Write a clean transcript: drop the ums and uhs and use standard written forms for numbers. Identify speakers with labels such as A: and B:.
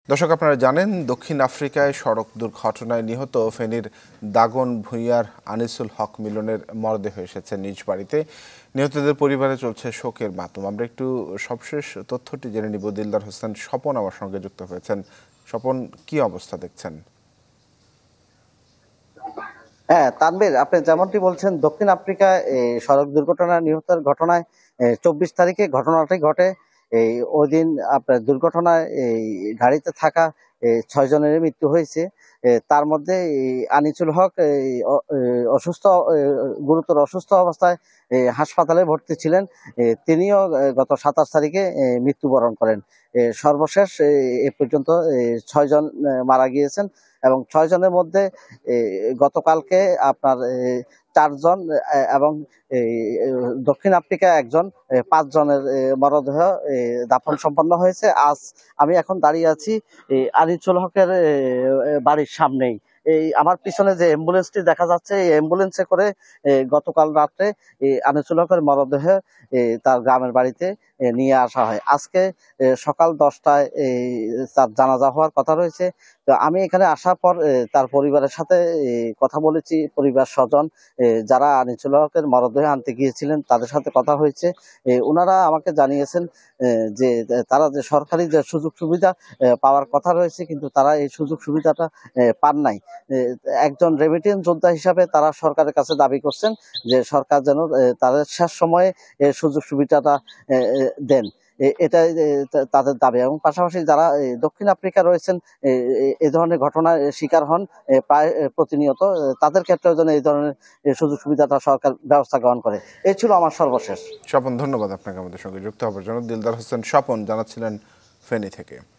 A: দর্শক, আপনারা জানেন দক্ষিণ আফ্রিকায় সড়ক দুর্ঘটনায় নিহত ফেনীর দাগন ভূঁইয়ার আনিসুল হক মিলনের মরদেহ এসেছে নিজ বাড়িতে। নিহতদের পরিবারে চলছে শোকের মাতম। আমরা একটু সবশেষ তথ্যটি জেনে নিব। দিলদার হোসেন স্বপন আমার সঙ্গে যুক্ত হয়েছেন। স্বপন, কি অবস্থা দেখছেন?
B: হ্যাঁ তানভীর, আপনি যেমনটি বলছেন, দক্ষিণ আফ্রিকায় সড়ক দুর্ঘটনায় নিহতের ঘটনায় 24 তারিখে ঘটনাটি ঘটে। ওই দিন আপনার দুর্ঘটনায় গাড়িতে থাকা 6 জনের মৃত্যু হয়েছে। তার মধ্যে আনিসুল হক অসুস্থ, গুরুতর অসুস্থ অবস্থায় হাসপাতালে ভর্তি ছিলেন। তিনিও গত 27 তারিখে মৃত্যুবরণ করেন। সর্বশেষ এ পর্যন্ত 6 জন মারা গিয়েছেন এবং 6 জনের মধ্যে গতকালকে আপনার 4 জন এবং দক্ষিণ আফ্রিকা 1 জন, 5 জনের মরদেহ দাফন সম্পন্ন হয়েছে। আজ আমি এখন দাঁড়িয়ে আছি আনিসুল হকের বাড়ির সামনেই। আমার পিছনে যে অ্যাম্বুলেন্সটি দেখা যাচ্ছে, এই অ্যাম্বুলেন্সে করে গতকাল রাত্রে আনিসুল হকের মরদেহ তার গ্রামের বাড়িতে নিয়ে আসা হয়। আজকে সকাল 10টায় তার জানাজা হওয়ার কথা রয়েছে। তো আমি এখানে আসার পর তার পরিবারের সাথে কথা বলেছি। পরিবার স্বজন যারা আনিসুল হকের মরদেহ আনতে গিয়েছিলেন তাদের সাথে কথা হয়েছে। ওনারা আমাকে জানিয়েছেন যে তারা যে সরকারি যে সুযোগ সুবিধা পাওয়ার কথা রয়েছে, কিন্তু তারা এই সুযোগ সুবিধাটা পান নাই। একজন রেমিটেন্স যোদ্ধা হিসাবে তারা সরকারের কাছে দাবি করছেন যে সরকার যেন তাদের শেষ সময়ে সুযোগ সুবিধাটা দেন। এটাই তাদের দাবি। এবং পাশাপাশি যারা দক্ষিণ আফ্রিকা রয়েছেন এই ধরনের ঘটনার শিকার হন প্রায় প্রতিনিয়ত, তাদের ক্ষেত্রেও যেন এই ধরনের সুযোগ সুবিধাটা সরকার ব্যবস্থা গ্রহণ করে। এই ছিল আমার সর্বশেষ।
A: স্বপন, ধন্যবাদ আপনাকে আমাদের সঙ্গে যুক্ত হওয়ার জন্য। দিলদার হোসেন স্বপন জানাচ্ছিলেন ফেনী থেকে।